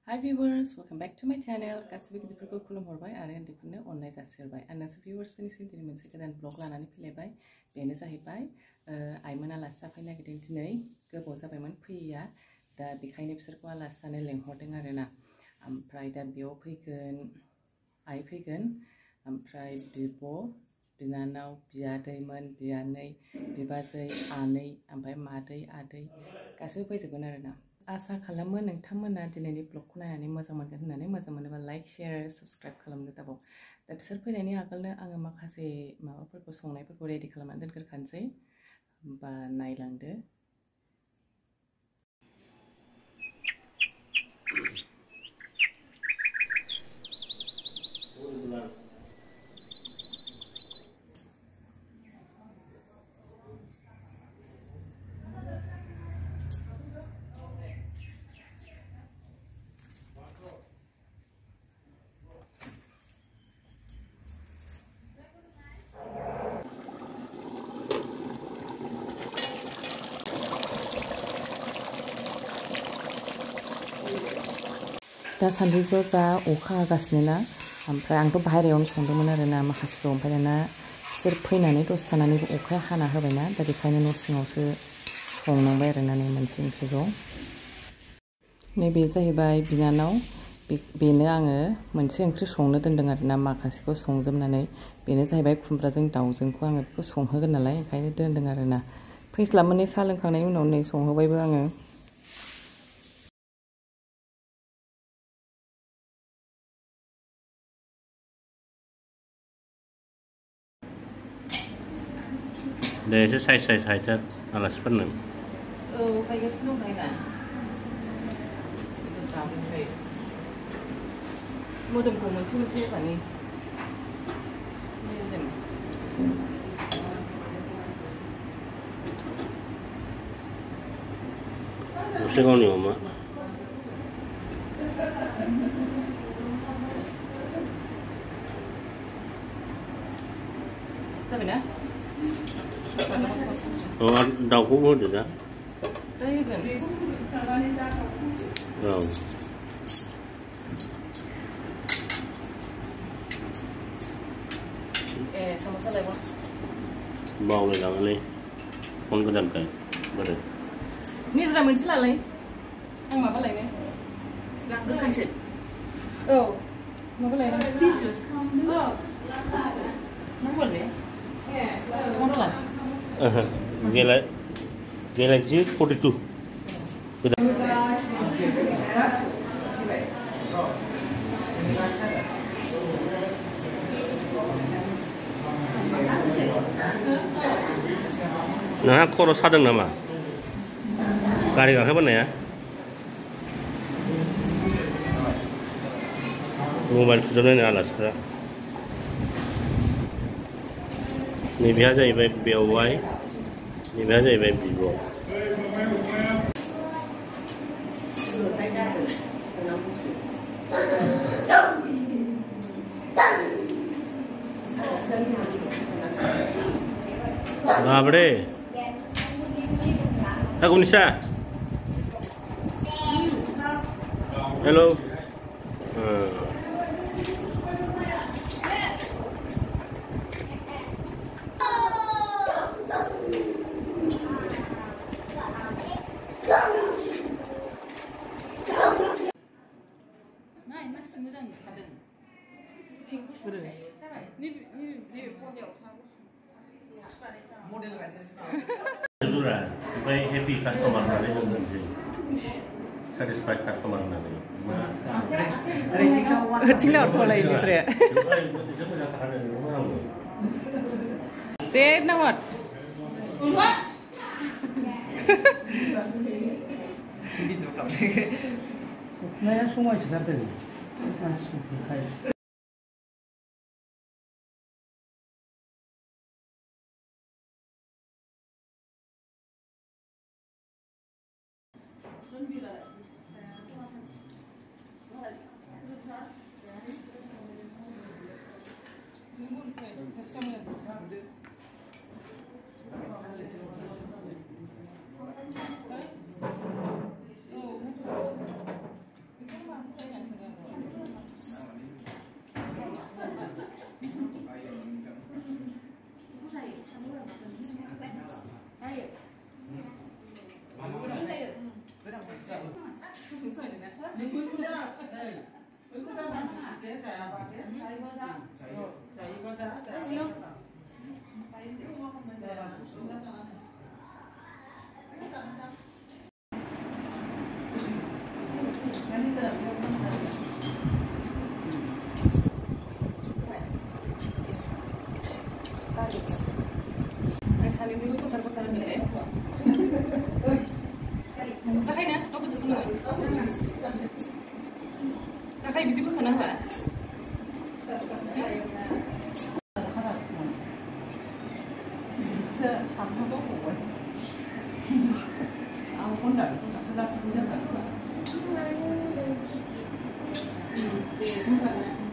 Hi viewers, welcome back to my channel. गासिबो गिदिरफोरखौ खुलुमहरबाय आरो उन्दैफोरनो अननाय जासिहरबाय। आं नोंसोर viewers-फोरनिसिम दिनै मोनसे गोदान ब्लग लानानै फैलायबाय। बेनो जाहैबाय आइमोन आलासि जाफैनो नागिरदों दिनै। गोबाव जाबायमोन फैयैया। दा बेखायनो बिसोरखौ आलासि जानो लेंहरदों आरोना। ओमफ्राय दा बेयाव फैगोन आइ फैगोन, ओमफ्राय बिब', बिनानाव, बियादैमोन, बियानै, बिबाजै, आनै, ओमफ्राय मादै, आदै गासिबो फैजोबगोन आरोना। आसा खालामो नोंथांमोना दिनैनि ब्लगखौ नायनानै मोजां मोनगोन होननानै, मोजां मोनोबा लाइक, शेयार, साबस्क्राइब खालामनो दाबाव। दा बिसोर फैनायनि आगोलनो आङो माखासे माबाफोरखौ संनायफोरखौ रेडि खालामनानै दोनग्रोखानोसै। होमबा नायलांदो। दा सानजौफुआव जा अखा हागासिनो ना, ओमफ्राय आंथ' बाहेरायावनो संदोंमोन आरोना माखासेखौ, ओमफ्राय दाना बिसोर फैनानै दसे थानानैबो अखाया हाना होबायना, दा बेखायनो न' सिङावसो संनांबाय आरोना नै मोनसे ओंख्रिखौ। नैबे जाहैबाय बिनानाव, बेनो आङो मोनसे ओंख्रि संनो दोनदों आरोना माखासेखौ संजोबनानै। बेनो जाहैबाय खुमब्राजों दाउजोंखौ आङो बेखौ संहोगोन नालाय, ओंखायनो दोनदों आरोना। फैस्लाबमोननै साहा लोंखांनायनि उनाव नै संहोबायबो आङो। दे एसे साइज हायथा आलासिफोरनो। औ हायगासिनो दं हायना। जाबोसै मोदोमखौ मोनसे मोनसे होफानि मेजेम। दसे गावनि अमा जाबायना? दाउखौबो होदो दा। दा होगोन। औ ए साम'सा लायगोन। बावलायलाङोलै फन गोदानखाय बोरै। निज्रा मोनसे लालाय, आं माबा लायनो लांग्रोखानोसै। औ माबा लायनो नांगौ ने? Galaxy 42 नोंहा खर' सादों नामा? गारि गाखोबोनाया? मबाइल थुजोबनायनो आलासिफ्रा। नैबेहा जाहैबाय बेवाइ, नैबेहा जाहैबाय बिब'। Gabre. Aku Nisa. Hello. Dura, by happy customer satisfied customer rating out mulai ini Fre. Deh, nawat. Gitu kamu. Naya semua sekarang. Masuk ke sungsoi này nè. Đi cuối cùng đó, đây. Cuối cùng đó bạn cái xài bà cái xài có giá. Xài có giá. Xài không? Phải tiêu không mình xài là xuống giá sao này. Cái sao sao? Cái này là không sao. Saling dulu putar-putar dulu ya. Sakay na, ako dito mo. Sakay biji pun mana ba? Це там на боку. А у конда, це зараз буде так.